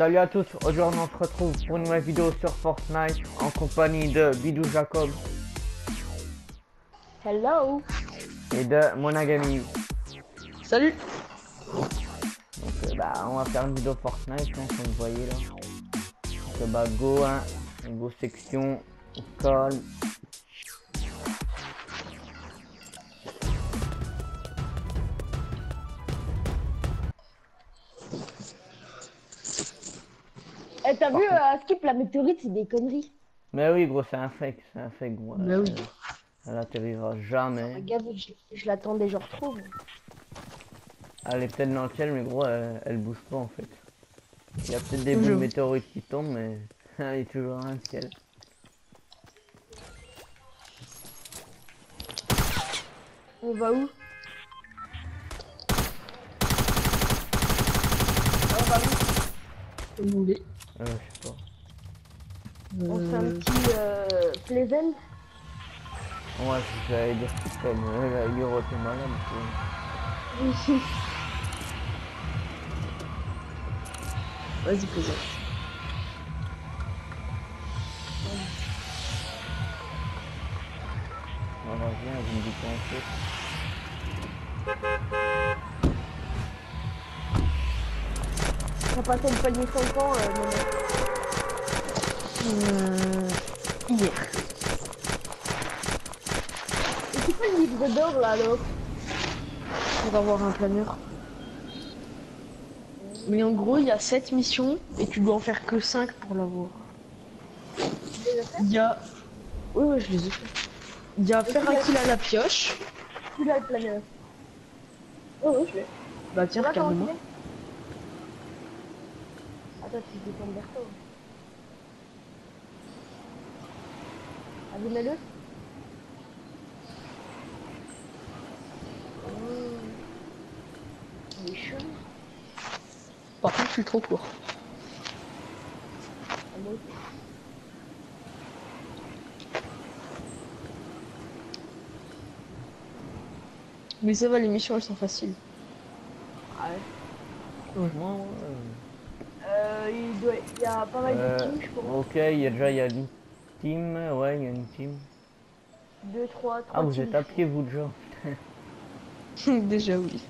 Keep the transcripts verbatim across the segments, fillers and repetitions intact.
Salut à tous, aujourd'hui on se retrouve pour une nouvelle vidéo sur Fortnite en compagnie de Bidou Jacob Hello. et de Monagami. Salut. Donc euh, bah on va faire une vidéo Fortnite hein, comme vous voyez là. Donc bah go hein, go section, calme. Eh, t'as Par vu, contre- euh, Skip, la météorite, c'est des conneries. Mais oui gros c'est un fake, c'est un fake gros. Mais euh, oui. Elle atterrira jamais. Regarde, je, je l'attendais genre trop. moi. Elle est peut-être dans le ciel mais gros elle, elle bouge pas en fait. Il y a peut-être des bouts de Je- météorites qui tombent mais elle est toujours dans le ciel. On va où? On va où? Comme vous voulez. Euh, je sais pas. On fait un petit euh, Pleasant. Ouais, j'allais dire c'est comme euh, la Euro était malade. tu Vas-y, Pleasant. vois. On va bien, vous me dites quoi on fait. T'as passé le palier cinq ans, euh, mon mec. Euh, hier. Et c'est pas le livre d'or là alors? Pour avoir un planeur. Mais en gros, il y a sept missions et tu dois en faire que cinq pour l'avoir. Il y a... Oui, oui, je les ai fait. Il y a faire un kill à la pioche. Tu l'as le planeur. Oh, oui, je l'ai. Bah tiens, Là, comment tu regarde-moi. fais? Attends, tu dépends Berto. Allez, mets-le. Oh. Il est chaud. Par contre, je suis trop court. Ah, moi aussi. Mais ça va, les missions, elles sont faciles. Ah ouais. Franchement, Euh, il, doit... il y a pas mal de euh, teams, je pense. ok, il y a déjà il y a une team, ouais, il y a une team. deux, trois, Ah, trois vous teams. êtes à pied, vous, déjà. Déjà, oui.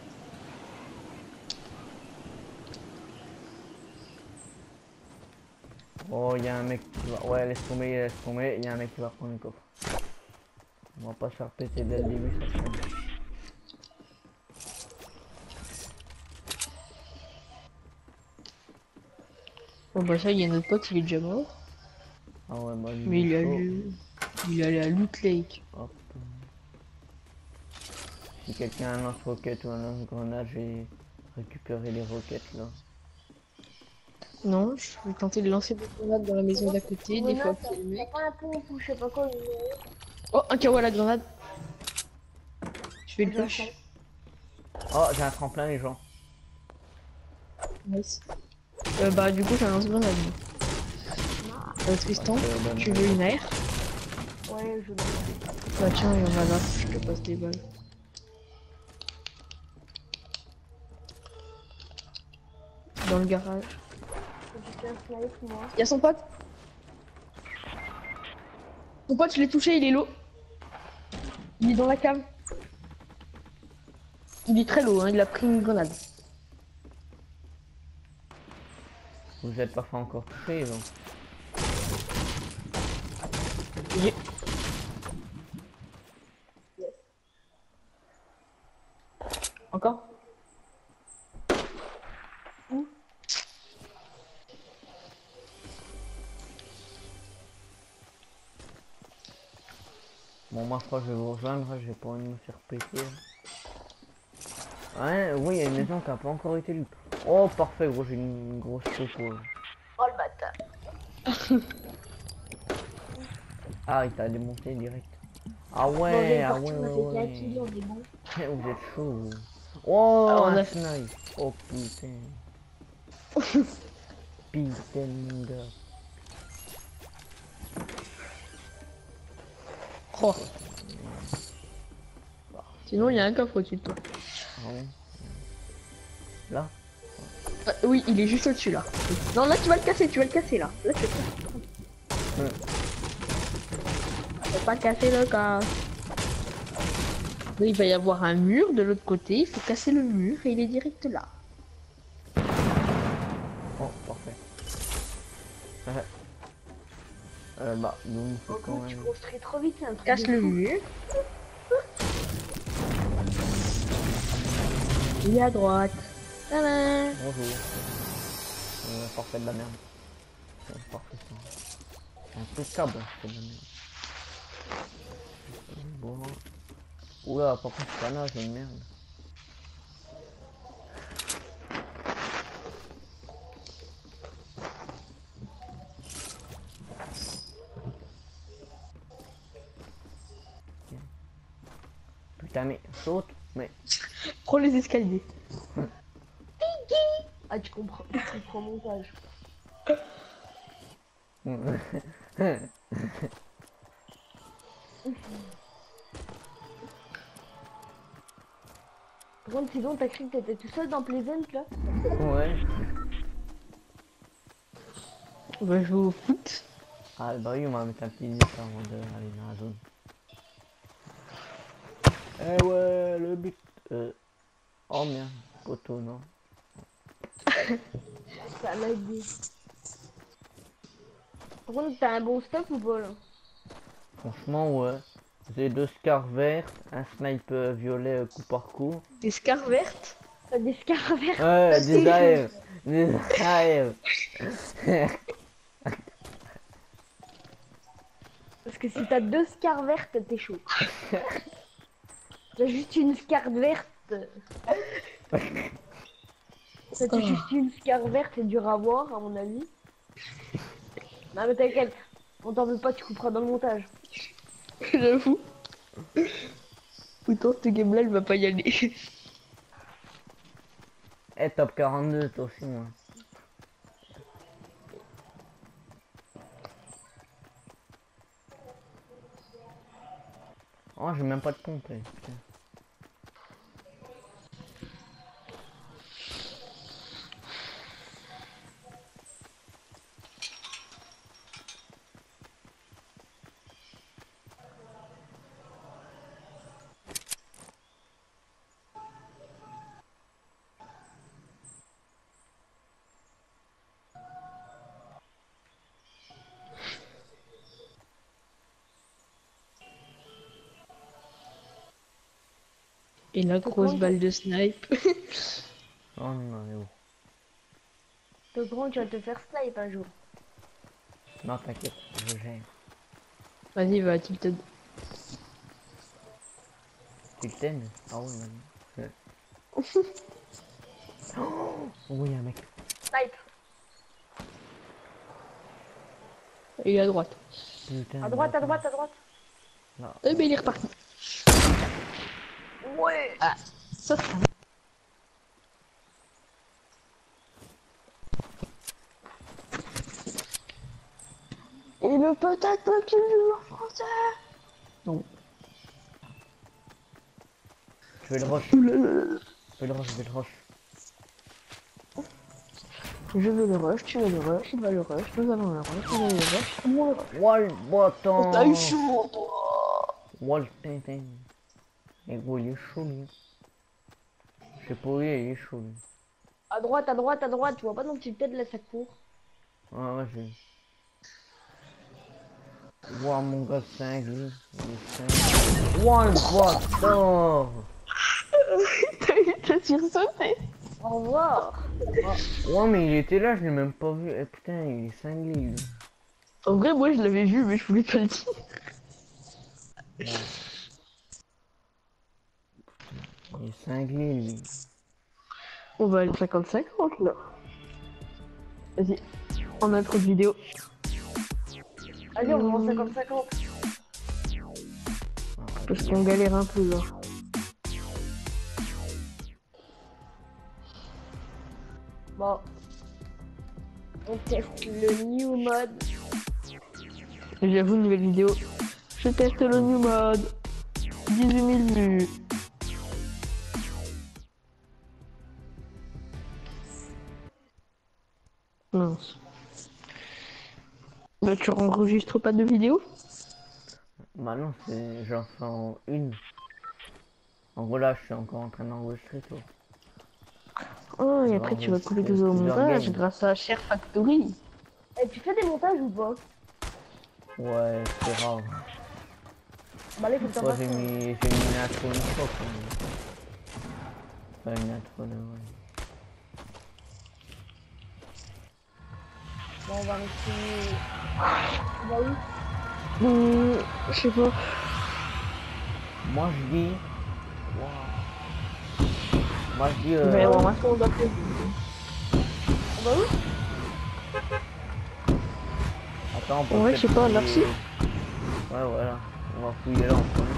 Oh, il y a un mec qui va. Ouais, laisse tomber, laisse tomber. Il y a un mec qui va prendre le coffre. On va pas se faire péter dès le début, ça serait bien. Bon, bah ça, il y a notre pote, il est déjà mort. Ah ouais, bah lui, Mais il il est est chaud. allé... Il est allé à Loot Lake. Hop. Si quelqu'un a un lance-roquette ou un lance-grenade, je vais récupérer les roquettes là. Non, je vais tenter de lancer des grenades dans la maison d'à côté, des fois Mona, qu'il y a le t'as mec. pas un pompe ou je sais pas quoi. Mais... Oh, un K O à la grenade. Je fais le J'ai un push. Oh, j'ai un tremplin, les gens. Nice. Euh, bah, du coup, j'ai un lance-grenade. Euh, Tristan, Ouais, c'est bonne tu raison. veux une air? Ouais, je l'ai. Bah, tiens, il y en a là, je te passe des balles. Dans le garage. J'ai fait un snipe, moi. Il y a son pote. Son pote, je l'ai touché, il est low. Il est dans la cave. Il est très low, hein, il a pris une grenade. Vous êtes parfois encore touché, donc. J'ai... Encore? Où? Bon, moi, je crois que je vais vous rejoindre, j'ai pas envie de me faire péter. Ouais, oui, il y a une maison qui a pas encore été lue. Oh, parfait, gros, j'ai une grosse choco. Oh le bâtard. Ah, il t'a démonté direct. Ah Bon, ouais, j'ai ah parti, ouais, on a ouais, fait ouais. quatre kills, on est bon. Vous êtes chaud. vous. Oh, Ah, on un a- snipe. Oh putain. Putain, mon gars. Oh. Sinon, il y a un coffre au-dessus de toi. Ah bon. Là. Euh, oui, il est juste au-dessus là. Non, là tu vas le casser, tu vas le casser là. Là tu vas le casser. Ouais. Faut pas casser le cas. Il va y avoir un mur de l'autre côté, il faut casser le mur et il est direct là. Oh, parfait. euh, bah, nous, il faut quand Tu même... construis trop vite, c'est un truc. Casse de le fou. mur. Et à droite. Tadam. Bonjour. Euh, parfait de la merde. Ouais, parfait ça. Impeccable, c'est de la merde. Bon. Oula, par contre, c'est pas là, j'ai une merde. Putain, mais saute, mais. Prends les escaliers. Ah, tu comprends, tu comprends le montage. Par contre, sinon, t'as cru que t'étais tout seul dans Pleasant là? Ouais. On va jouer au foot. Ah bah oui, on va mettre un petit disque avant d'aller dans la zone. Eh ouais, le but. Euh... Oh merde, poteau, non. Ça l'a dit. Par contre, t'as un bon stuff ou pas là? Franchement, ouais. J'ai deux scars verts, un snipe euh, violet euh, coup par coup. Des scars vertes. T'as des scars verts? Ouais, des A R. Des A R. Parce que si t'as deux scars vertes, t'es chaud. T'as juste une scar verte. T'as Oh. juste une scar verte, c'est dur à voir, à mon avis. Non, mais t'inquiète, on t'en veut pas, tu couperas dans le montage. J'avoue. Pourtant, ce game là, il va pas y aller. Eh, top quarante-deux, toi aussi, moi. Oh, j'ai même pas de pompe, eh, putain. Et la grosse comment balle de snipe. Oh non, mais oh. T'es au courant que tu vas te faire snipe un jour. Non, t'inquiète, je gère. Vas-y, va, tu te... Tu le t'aimes? Ah ouais, vas-y. Oh oui, un mec. Snipe. Il est à droite. Putain. À droite, à attends. droite, à droite. Là. Eh ben, il est reparti. Ouais. Ah, ça, ça. Et le peut-être pas qu'il joue en français. Non. Je vais le rush. Oulala. Je vais le rush, je vais le rush. Je veux le rush, tu veux le rush, il va le rush, nous allons le rush, nous allons le rush, tout le monde le rush. Wall bottom. T'as eu chaud, toi. Wall tintin. Et gros, il est chaud, lui. Je sais pas où il est, il est chaud, lui. À droite, à droite, à droite. Tu vois pas donc tu peut-être là ça court. Ah ouais, j'ai. Wow, mon gars, cinq, lui. Il est cinq. Wall bottom. T'as sursauté. Au revoir. Ouais, mais il était là, je l'ai même pas vu. Eh putain, il est cinglé, lui. En vrai, moi je l'avais vu, mais je voulais pas le dire. Ouais. Il est cinglé, lui. On va aller cinquante cinquante là. Vas-y, en intro de vidéo. Allez, on va en cinquante cinquante. Parce qu'on galère un peu là. Bon. On teste le new mode. J'avoue, nouvelle vidéo. Je teste le new mode. dix-huit mille vues. pense. Mais tu enregistres pas de vidéo? Bah non, c'est j'en fais en une. En gros là, je suis encore en train d'enregistrer toi. Oh, Je et vais après tu vas couper tout enregistrer au plusieurs montage games. grâce à Share Factory. Et tu fais des montages ou pas? Ouais, c'est rare. Bah là, il faut que t'en Toi fasses j'ai un. mis j'ai mis une intro une fois quand même. Pas une intro de ouais. Bon, on va rester... On va où? Hum, je sais pas. Moi je dis. Waouh. Moi je dis Il va y avoir euh... un tour d'après. On va où? Attends, on peut Ouais, je sais peut-être pas, merci. fouiller. Ouais voilà. On va fouiller là en premier.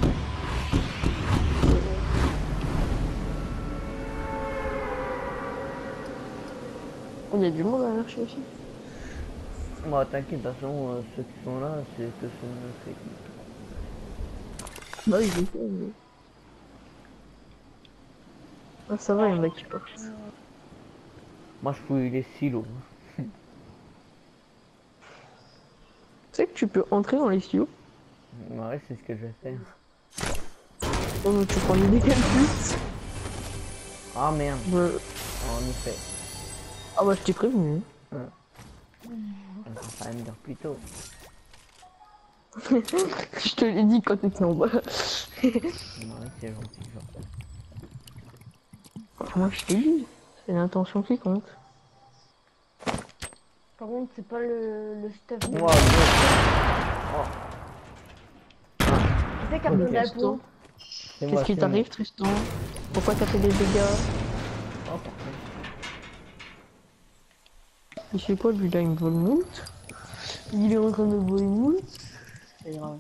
Il y a du monde à l'archi aussi. Bah t'inquiète, de toute façon euh, ceux qui sont là, c'est que ceux de notre équipe. Bah oui, je sais, mais... Ah, ça va, il y en a qui partent. Moi je fouille les silos. Tu sais que tu peux entrer dans les studios. Ouais, c'est ce que je vais faire. Oh, tu prends l'idée qu'elle plus. Ah merde, Bah... en effet. Ah bah je t'ai prévenu. Hein. Ça fallait me dire plus tôt. Je te l'ai dit quand t'étais en bas. Ouais, c'est gentil, genre. Moi je t'ai dit. C'est l'intention qui compte. Par contre, c'est pas le, le stuff de... Wow, wow. Oh, Tu sais qu'à Ok. mon Tristan. atout, c'est moi, Qu'est-ce qui c'est moi. t'arrive, Tristan? Pourquoi t'as fait des dégâts? Oh, parfait. Il fait quoi lui là? Il me vole moult. Il est en train de voler moult. C'est grave.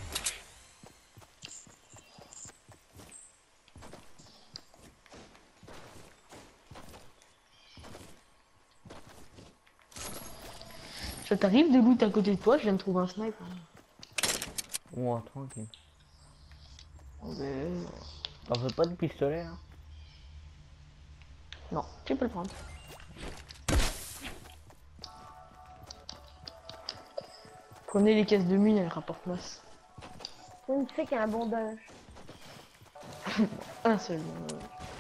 Ça t'arrive de loot à côté de toi? Je viens de trouver un snipe. Wow, tranquille. Ouais. T'en veux pas de pistolet, hein? Non, tu peux le prendre. Prenez les caisses de mine, elles rapportent masse. tu sais qu'il y a un bandage. Un seul. euh.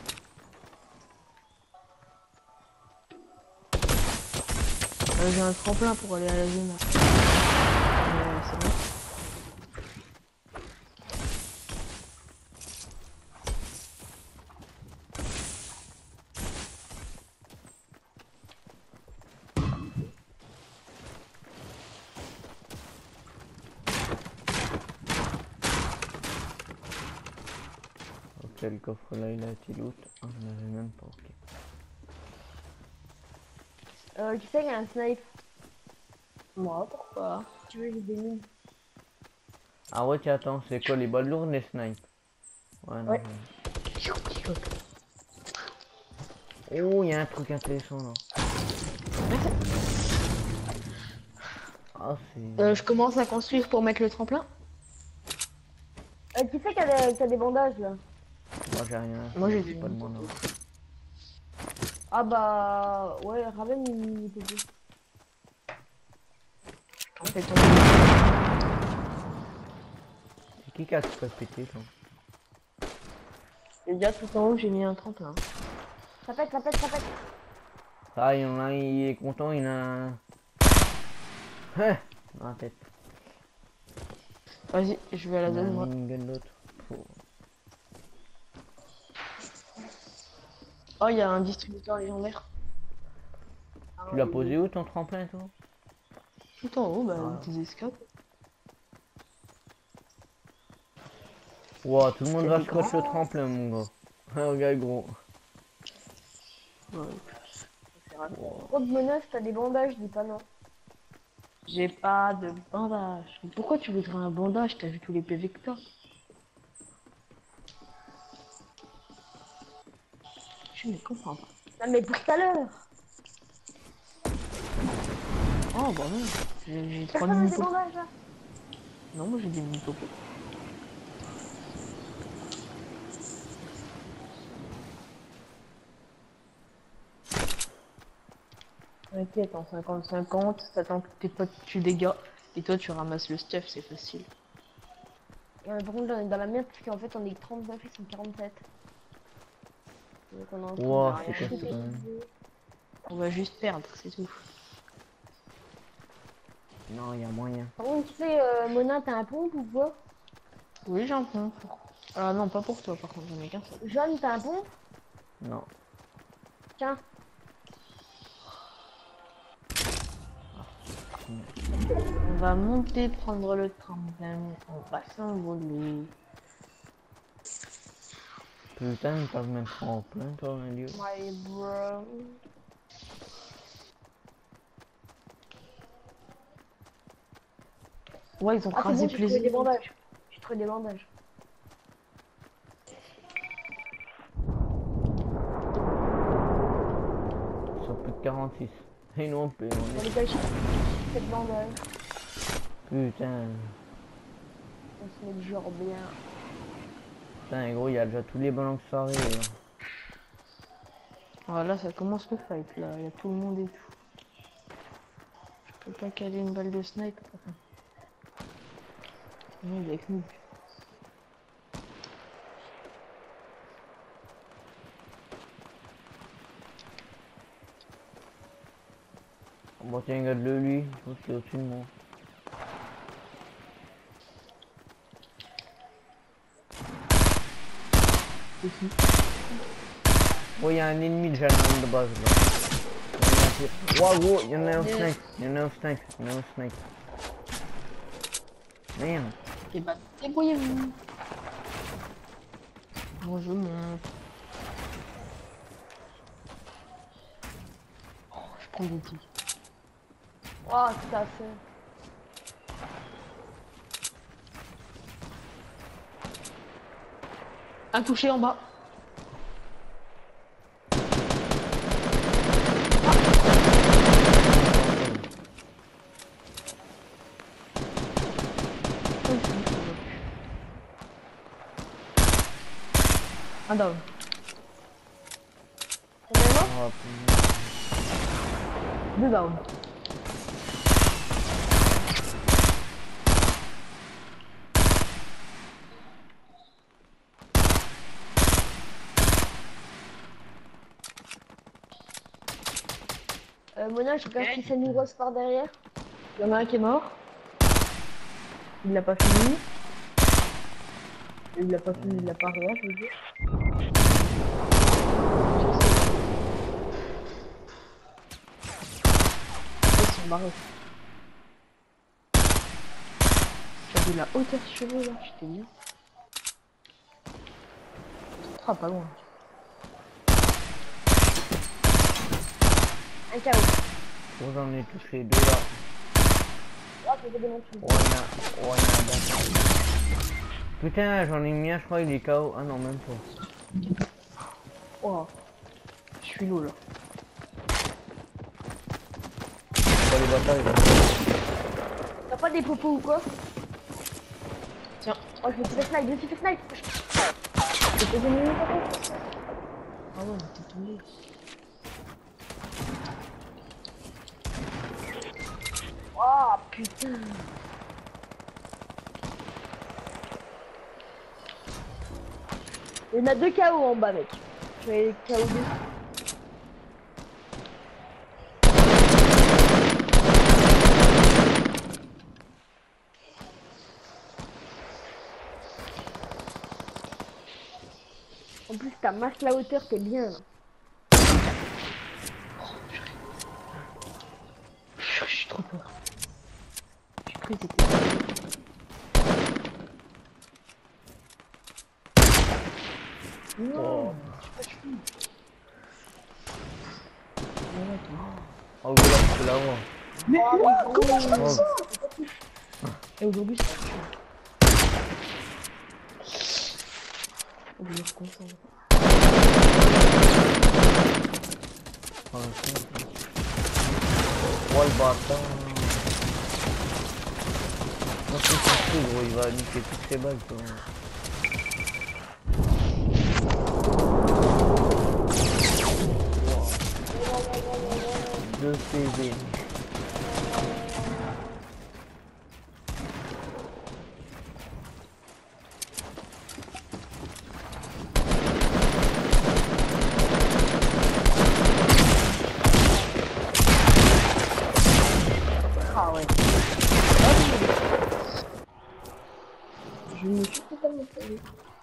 Euh, J'ai un tremplin pour aller à la zone. Euh, c'est bon. Ok, le coffre là, il a été loot. Ah, je n'avais même pas, ok. Euh, tu sais qu'il y a un snipe. Moi, pourquoi? Tu veux, j'ai des mines. Ah ouais, tiens, attends, c'est quoi les balles lourdes, les snipes? Ouais, non. Ouais. je- Oh, il y a un truc intéressant là. Ah, c'est. Euh, je commence à construire pour mettre le tremplin. Euh, tu sais qu'il y, a des- qu'il y a des bandages là. Moi j'ai rien. Moi, j'ai c'est des pas de mines. mon ordre. Ah bah... Ouais, Raven, il peut plus. En fait, C'est qui qui a tout fait péter, toi? on... déjà tout en haut, j'ai mis un tremplin. Ça pète, ça pète, ça pète. Ah, il y en a un, il est content, il a un. Hein, dans la tête. Vas-y, je vais à la Il a zone, un moi. minigun de l'autre. Faut- Oh, il y a un distributeur légendaire. Tu l'as posé où ton tremplin, toi? Tout en haut, bah, Ah. des escapes. Wow, tout le monde C'est va des scotch le grands. tremplin, mon gars. Ah, regarde, gros. Ouais. Wow. Trop de menaces, t'as des bandages, dis pas non. J'ai pas de bandage. Mais pourquoi tu voudrais un bandage? T'as vu tous les P V que t'as? Je ne comprends pas. Non mais pour tout à l'heure. Oh, bah non. J'ai j'ai trois Personne n'a mini des pop. bandages là. Non, moi j'ai des mini popos. T'inquiète, en cinquante cinquante, t'attends que tes potes tuent des gars, et toi tu ramasses le stuff, c'est facile. Ouais, par contre, on est dans la merde parce qu'en fait, on est trente-neuf, ils sont quarante-sept. Donc on est en train Wow, de c'est quoi shooter ça? les deux. On va juste perdre, c'est tout. Non, il y a moyen. Par contre, tu sais, euh, Mona, t'as un pompe ou quoi? Oui, j'en prends. Ah non, pas pour toi par contre, j'en ai qu'un seul. Jeanne, t'as un pompe? Non. Tiens. On va monter, prendre le tremplin, on va s'envoler. Putain, ils peuvent mettre en plein, toi, un lieu. My bro. Ouais, ils ont Ah, c'est crasé bon, j'ai trouvé des plaisir. bandages. J'ai trouvé des bandages. Ils sont plus de quarante-six. Et non plus, On on est gars, j'ai fait de bandages. est... Putain. On se met genre bien. Putain, gros, il y a déjà tous les ballons qui sont arrivés. Là. Voilà, ça commence le fight là, il y a tout le monde et tout. Je peux pas caler une balle de snipe. Non, il est avec nous. Bon, tiens, regarde-le, lui. Je pense qu'il est au-dessus de moi. C'est qui? Oh, il y a un ennemi déjà dans de base là. Wow, gros, il y en a un snake. Il y en a un snake. Il y en a un snake. Merde. Et bah, débrouillez-vous. Bon, je monte. Oh, je prends des petits. Oh, tout à fait. Un touché en bas. Un down. Combien de morts? Oh, putain. Deux down. Euh, Mona, je regarde si ça nous rose par derrière. Il y en a un qui est mort. Il l'a pas fini. Il l'a pas fini, il l'a pas rien, je veux dire. Ils sont barrés. J'avais la hauteur sur eux là, j'étais bien. Ça sera pas loin. Un K O. Oh, j'en ai touché deux là. Oh, c'est des montres. Oh, il y en a, oh, il y en a un. Putain, j'en ai mis un, je crois, il est K O. Ah non, même pas. Oh, je suis lourd là. Pas les batailles là. T'as pas des popos ou quoi? Tiens. Oh, je me suis fait snipe, je me suis fait snipe. C'est pas gagné, par contre. Ah ouais, t'es tombé. Oh, putain. Il y en a deux K O en bas, mec. Je vais K O deux. En plus, t'as masse la hauteur, t'es bien là. Je suis trop peur. J'ai cru que t'étais. Oh. Non. Oh, gros, là, je peux l'avoir. Mais Oh, comment je fais Oh. ça? Et aujourd'hui, c'est chaud. Oh, je me reconcentre. Oh, putain. Oh, le bâtard. Non, c'est fou, gros, il va niquer toutes ses balles, toi. deux P V. Ah ouais. Je me suis totalement perdu.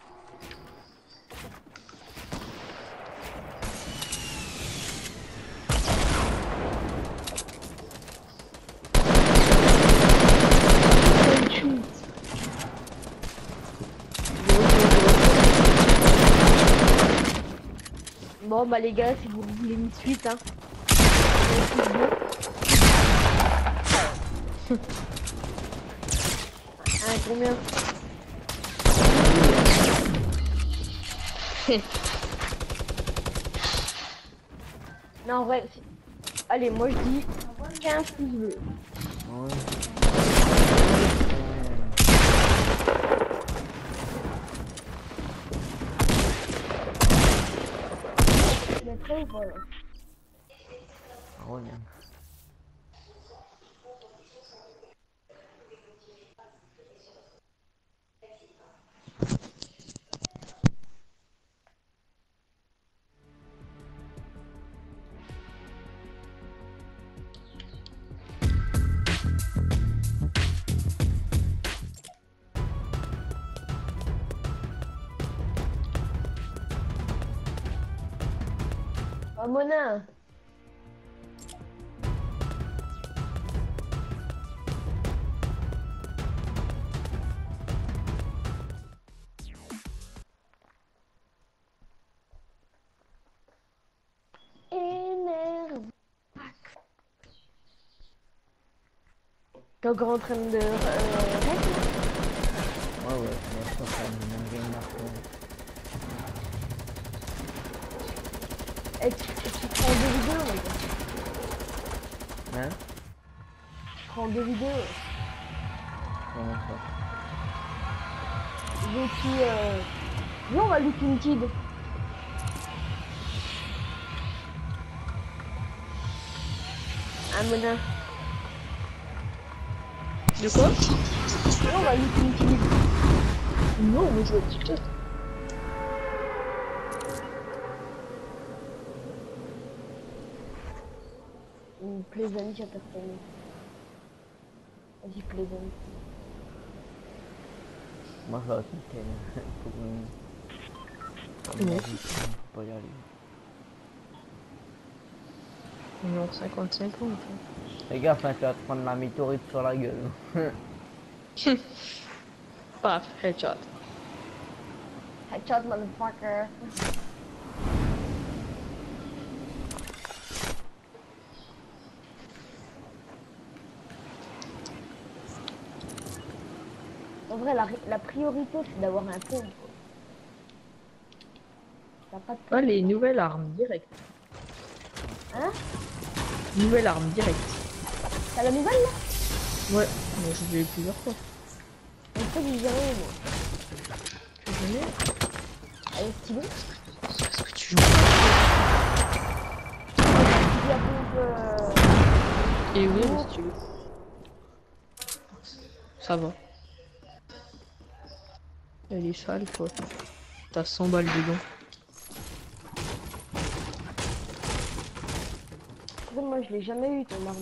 Bon bah les gars, si vous voulez une suite, hein. Hein, combien? Non, en vrai, si- allez, moi je dis quinze pouces bleus. Ouais. Tu mettrais ou pas là? Regarde. Ah, Mona! Énerve. T'es encore en train de... Euh, rec, là? Ouais, ouais, moi je suis en train de manger une marque. Et tu, et tu prends deux vidéos, les gars. Hein? Tu prends deux vidéos. Comment ça? Je suis... Euh... Viens, on va loot une kid. Ah, Mona. De quoi? Viens, on va loot une kid. Non, mais je vois TikTok. Une plaisante à personne. Vas-y, plaisante. Moi je vais à quitter pour une... Comme Ouais. la vie, faut pas y aller. Non, cinquante-cinq ans. Fais gaffe, hein, tu vas te prendre la météorite sur la gueule. Paf, headshot. Headshot, motherfucker. En vrai, la, la priorité, c'est d'avoir un pont. T'as pas de pont. Ah, les nouvelles armes, direct. Hein? Nouvelle arme, direct. T'as la nouvelle, là? Ouais, mais je l'ai eu plusieurs fois. Mais c'est que j'ai rien, moi. Tu connais? Elle est stylée. Est-ce que tu joues? Il y a pompe, euh... Et oui, mais si tu veux. Ça va. Elle est sale, quoi. T'as cent balles dedans. Moi, je l'ai jamais eu, ton arme.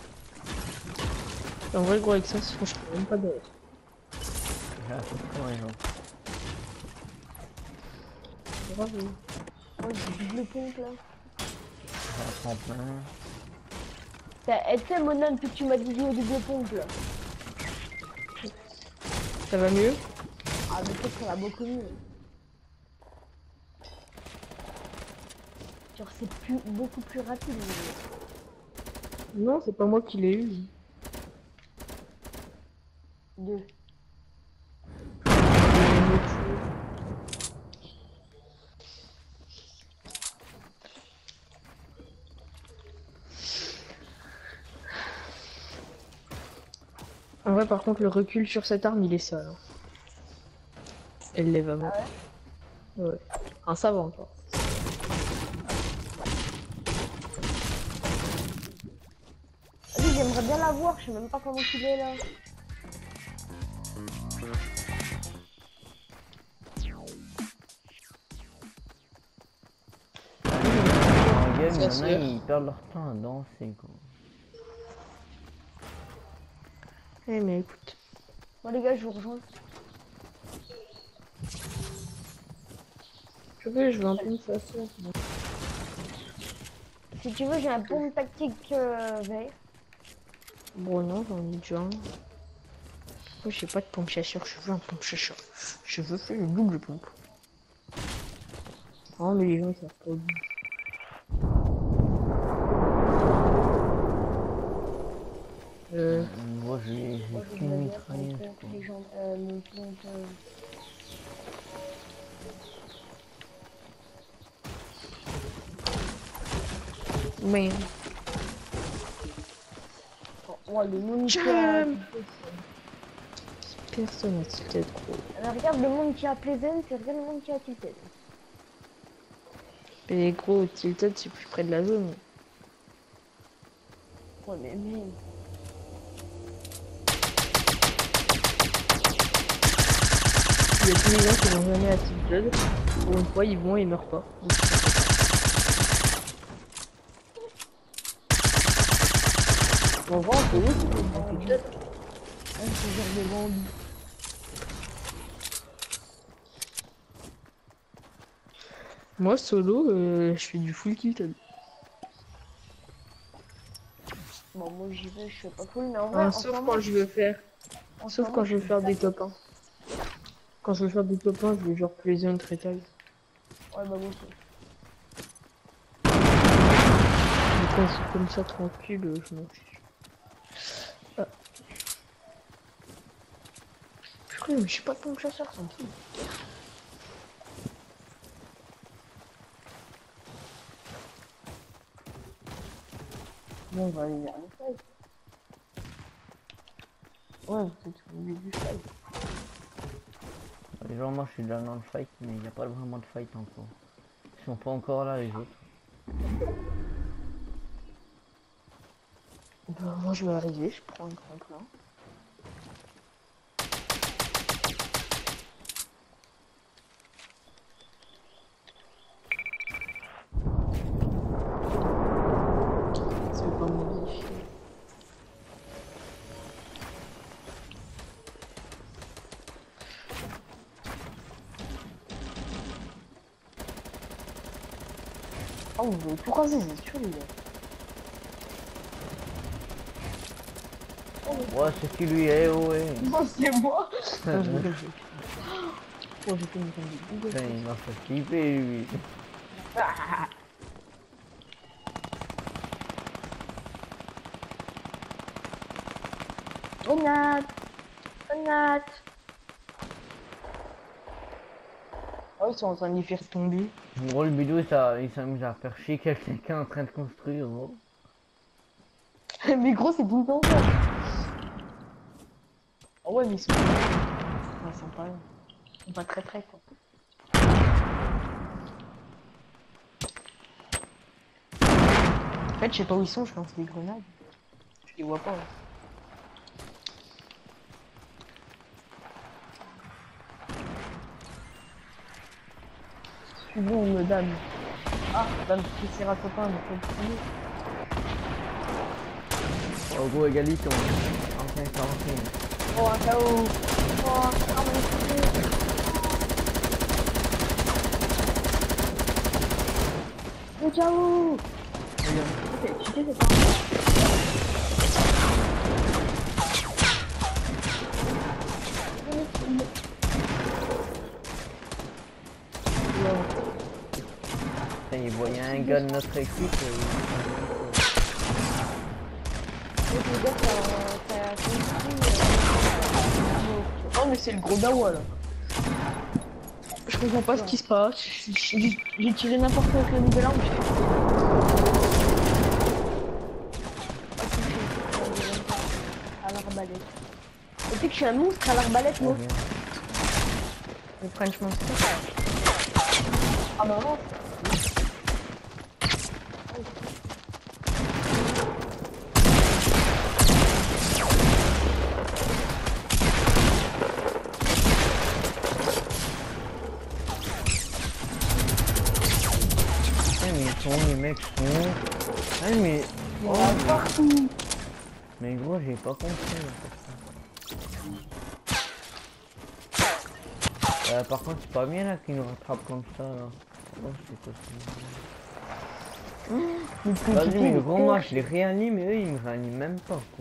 En vrai, gros, avec ça, je pense que je peux même pas derrière. J'ai un peu de raison. Bravo. Moi, j'ai double pompe, là. J'ai un tremplin. T'as- Et tu sais, Mona, depuis que tu m'as dit au double pompe, là. Ça va mieux? Ah, mais peut-être que ça va beaucoup mieux. Genre, c'est plus, beaucoup plus rapide. Mais... Non, c'est pas moi qui l'ai eu. Deux. En vrai, par contre, le recul sur cette arme, il est sale. Hein. Elle l'est vraiment. Ah ouais? Ouais. Un savant, quoi. j'aimerais bien la voir, je sais même pas comment il est là. En game, il y en a, sûr. ils perdent leur temps à danser, quoi. Eh mais écoute. Bon les gars, je vous rejoins. Je veux, je veux un peu me faire ça. Si tu veux, j'ai un bon tactique euh, vert. Bon non, j'en ai déjà un. Moi j'ai pas de pompe chasseur, je veux un pompe chasseur. Je veux faire une double pompe. Oh mais les gens ils savent pas. Euh, Moi, j'ai Moi, j'ai je qu'une veux bien mitrailleuse, mon pompe, quoi. les gens, euh, mon pompe, euh, mais oh, le monde qui a... Jam. Personne n'a tilté trop. Alors, regarde le monde qui a Pleasant, et regarde le monde qui a Tilted. Mais gros, tilted c'est plus près de la zone. Ouais, mais même. Il y a tous les gens qui vont jamais à tilted. Pour une fois ils vont et ils meurent pas. Donc, on va en fait, oui, c'est tilted. Un ce genre de bandit. Moi solo, euh, je fais du full tilted. Bon, moi j'y vais, je fais pas full, mais en vrai, Ah, en sauf ce moment, quand je veux faire. en ce Sauf moment, quand je veux faire des top un. Quand je veux faire des top un, je veux genre Pleasant, Retail. Ouais, bah, moi aussi. Mais quand c'est comme ça tranquille, euh, je m'en fiche. Ah. Purée, mais je suis pas de pompe chasseur, ça me fout. Bon, on va aller vers le fight. Ouais, peut-être au milieu du fight. Les gens, moi, je suis déjà dans le fight, mais il n'y a pas vraiment de fight encore. Ils sont pas encore là, les autres. Bah, moi je vais arriver, je prends un grand plan. C'est pas modifié. Oh, mais pourquoi c'est sûr, les gars? Ouais, c'est qui lui est, ouais. Non, c'est moi. Oh, j'ai fait une connerie. Putain, il m'a fait flipper, lui. Grenade. Grenade. Oh, ils sont en train de les faire tomber. Gros, le bidou, ça, il s'amuse à faire chier quelqu'un qui est en train de construire, gros. Mais gros, c'est tout le temps ça. Oh ouais, mais ils sont... Ouais, ils sont pas... Ils sont pas très très quoi. En fait, je sais pas où ils sont, je lance des grenades. Je les vois pas. Hein. Suivons me dame. Ah, dame, c'est un copain, mais faut le premier. Oh, gros, égalité, on enfin, quarante-cinq. Oh, un K O. Oh, ah, mon Dieu. Le K O. Ok, cheaté, c'est pas un Putain, il voyait un gars de notre équipe. euh, Je veux dire, t'as t'as construit. Oh, mais c'est le gros dawa là. Je comprends pas ce qui se passe. J'ai j'ai tiré n'importe quelle nouvelle arme. À l'arbalète. Tu sais que je suis un monstre à l'arbalète, moi. bien. Le French Monster. Ah bah non. Ah mais... Oh, partout. Mais gros, j'ai pas compris. Euh, par contre, c'est pas bien là qu'ils nous rattrapent comme ça là. Oh, c'est possible. Vas-y, mais le gros, moi je les réanime et eux ils me réaniment même pas. Quoi.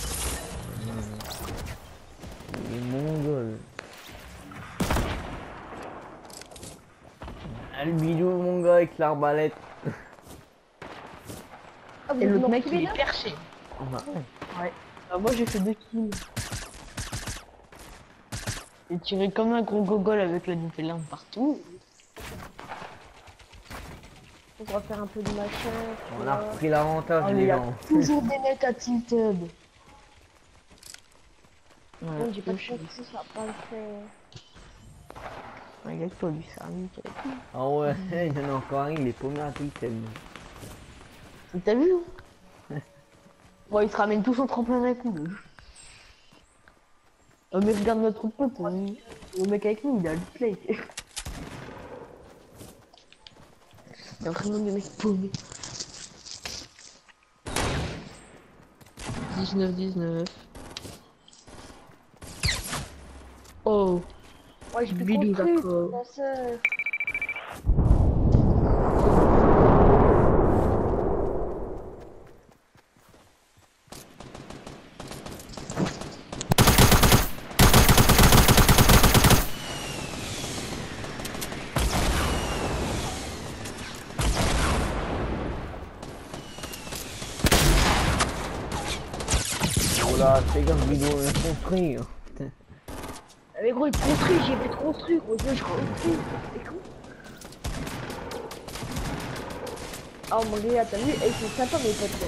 Les mongols. Ah, le bidou, mon gars, avec l'arbalète. Ah, vous Et êtes l'autre mort mec tous il les est deux perché. Oh, bah, ouais. Ouais. Ah, moi j'ai fait deux kills. J'ai tiré comme un gros gogol avec la nouvelle arme partout. On va faire un peu de machin. On a repris l'avantage, Oh, mais les il y a gens. toujours des mecs à tilted. Ouais, Non, j'ai pas de je- chance, ça va pas le faire. Ouais, il y a que toi lui, ça arrive. Ah ouais, il y en a encore un, il est paumé à Tilted. T'as vu hein? Bon, ils se ramènent tous en tremplin avec nous. Oh, mais regarde notre pote, hein. Le mec avec nous, il a le play. Il y a vraiment des mecs paumés. dix-neuf dix-neuf. Oh, Ouais, j'ai plus Bidou, construit, d'accord. lanceur. Oh là, c'est gars, vidéo, on a compris. Hein. Putain. Mais gros, il construit, j'ai fait de construire, gros, je construis. C'est con. Oh mon gars, t'as vu, ils sont sympas mes potes.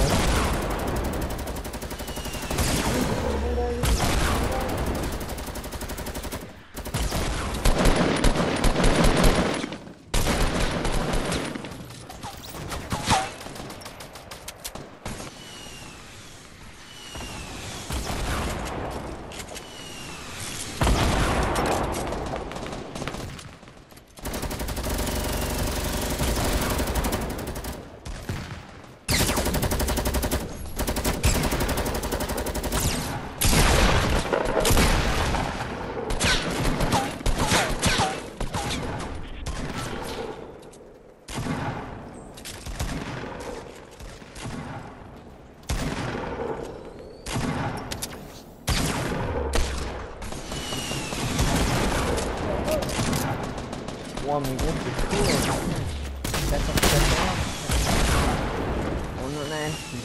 Wow, mais gros, c'est fou. Hein. D'accord, d'accord. On en a un petit.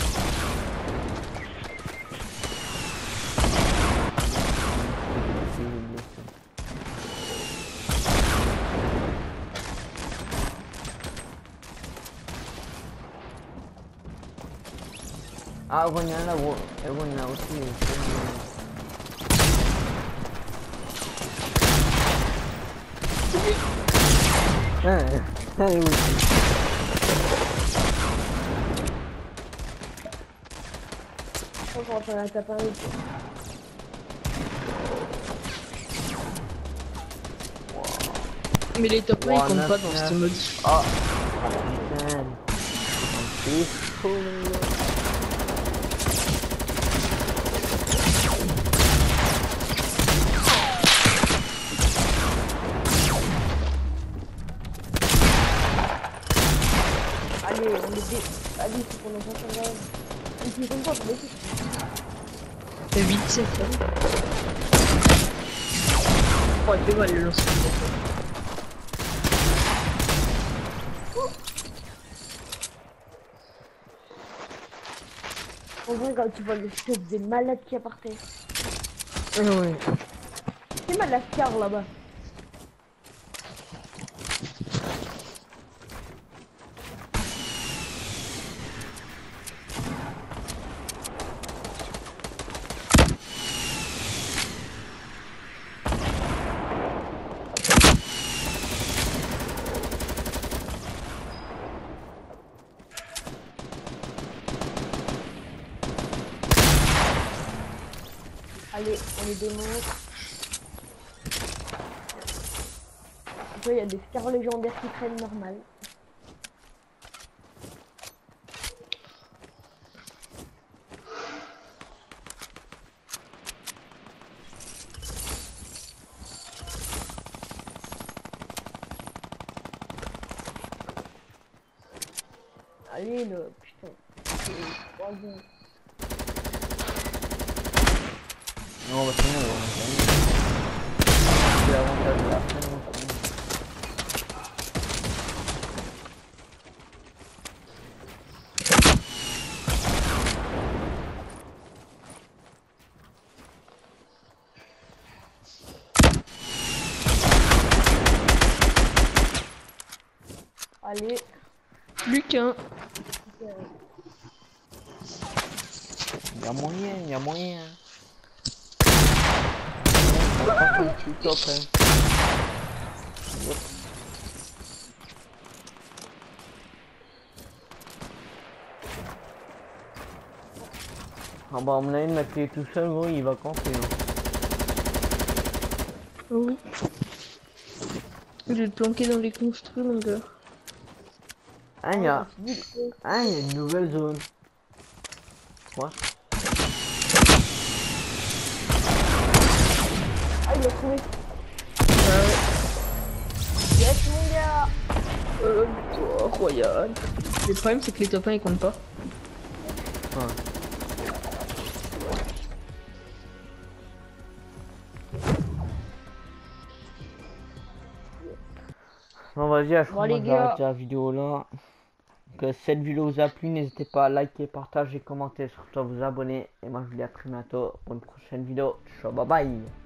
Ah, on y en a là, et on a aussi. Ah, ah, oui. Je crois qu'on va faire un tapin avec. mais les top Wow, ils comptent neuf, pas dans neuf. ce mode. Ah, putain. C'est chaud, mon gars. Allez, on est des... Allez, il faut qu'on en fasse un gars. Et puis, comme quoi, on est T'as huit sept hein. Oh, il fait mal le lancer. En vrai, quand tu vois le chef des malades qui a par terre. Ah ouais. C'est mal la scar là-bas. Allez, on les démonte. Après, il y a des scars légendaires qui traînent normal. t'imagines, putain. C'est trois secondes. Non, bah c'est bon, on va gagner. C'est l'avantage de la fin, on va gagner. Allez. Plus qu'un. Il y a moyen, il y a moyen. On va pas faire un petit top, hein. Hop. Ah bah, à mon avis, mettre les tout seul, gros, il va camper. Hein. Oui. Je vais te planquer dans les construits, mon gars. Ah, il y a... Ah, il y a une nouvelle zone. Quoi? Ah, il a trouvé. Ah ouais. Yes, mon gars. Euh, oh, royal. Le problème, c'est que les top un ils comptent pas. Ouais. Bon, vas-y, je crois Bon, les que gars. j'arrête la vidéo là. Que cette vidéo vous a plu, n'hésitez pas à liker, partager, commenter, surtout à vous abonner. Et moi, je vous dis à très bientôt pour une prochaine vidéo. Ciao, bye bye.